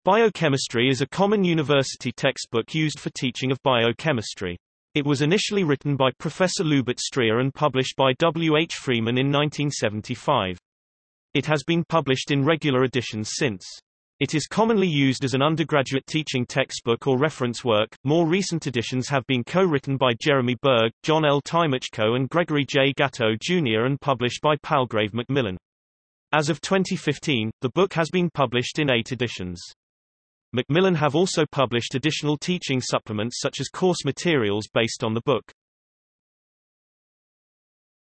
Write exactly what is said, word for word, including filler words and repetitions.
Biochemistry is a common university textbook used for teaching of biochemistry. It was initially written by Professor Lubert Stryer and published by W. H. Freeman in nineteen seventy-five. It has been published in regular editions since. It is commonly used as an undergraduate teaching textbook or reference work. More recent editions have been co-written by Jeremy Berg, John L. Tymachko and Gregory J. Gatto Junior and published by Palgrave Macmillan. As of twenty fifteen, the book has been published in eight editions. Macmillan have also published additional teaching supplements such as course materials based on the book.